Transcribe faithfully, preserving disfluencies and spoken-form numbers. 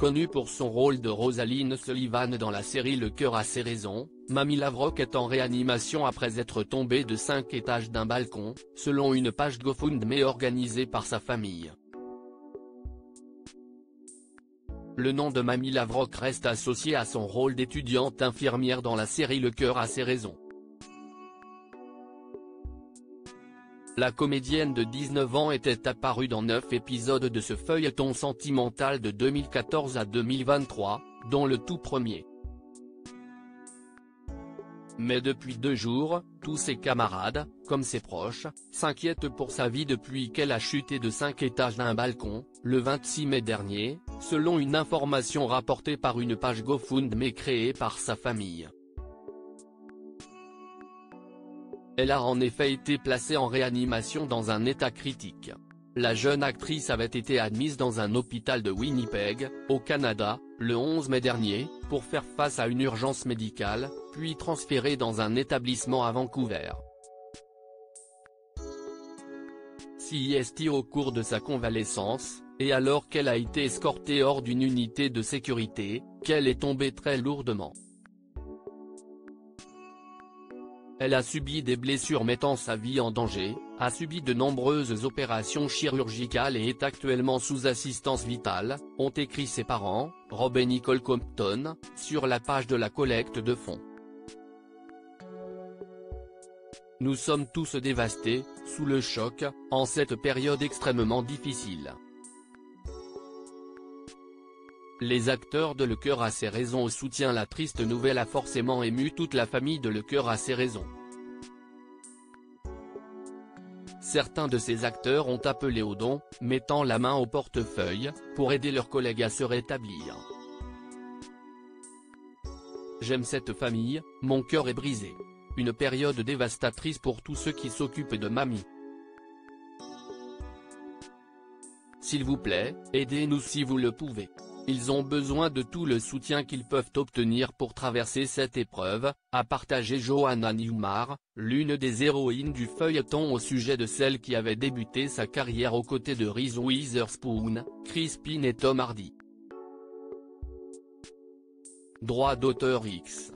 Connue pour son rôle de Rosaline Sullivan dans la série Le cœur a ses raisons, Mamie Lavrock est en réanimation après être tombée de cinq étages d'un balcon, selon une page GoFundMe organisée par sa famille. Le nom de Mamie Lavrock reste associé à son rôle d'étudiante infirmière dans la série Le cœur a ses raisons. La comédienne de dix-neuf ans était apparue dans neuf épisodes de ce feuilleton sentimental de deux mille quatorze à deux mille vingt-trois, dont le tout premier. Mais depuis deux jours, tous ses camarades, comme ses proches, s'inquiètent pour sa vie depuis qu'elle a chuté de cinq étages d'un balcon, le vingt-six mai dernier, selon une information rapportée par une page GoFundMe créée par sa famille. Elle a en effet été placée en réanimation dans un état critique. La jeune actrice avait été admise dans un hôpital de Winnipeg, au Canada, le onze mai dernier, pour faire face à une urgence médicale, puis transférée dans un établissement à Vancouver. C I S T au cours de sa convalescence, et alors qu'elle a été escortée hors d'une unité de sécurité, qu'elle est tombée très lourdement. Elle a subi des blessures mettant sa vie en danger, a subi de nombreuses opérations chirurgicales et est actuellement sous assistance vitale, ont écrit ses parents, Rob et Nicole Compton, sur la page de la collecte de fonds. Nous sommes tous dévastés, sous le choc, en cette période extrêmement difficile. Les acteurs de Le cœur a ses raisons au soutien. La triste nouvelle a forcément ému toute la famille de Le cœur a ses raisons. Certains de ces acteurs ont appelé aux dons, mettant la main au portefeuille, pour aider leurs collègues à se rétablir. J'aime cette famille, mon cœur est brisé. Une période dévastatrice pour tous ceux qui s'occupent de mamie. S'il vous plaît, aidez-nous si vous le pouvez. Ils ont besoin de tout le soutien qu'ils peuvent obtenir pour traverser cette épreuve, a partagé Joanna Newmar, l'une des héroïnes du feuilleton au sujet de celle qui avait débuté sa carrière aux côtés de Reese Witherspoon, Chris Pine et Tom Hardy. Droit d'auteur X.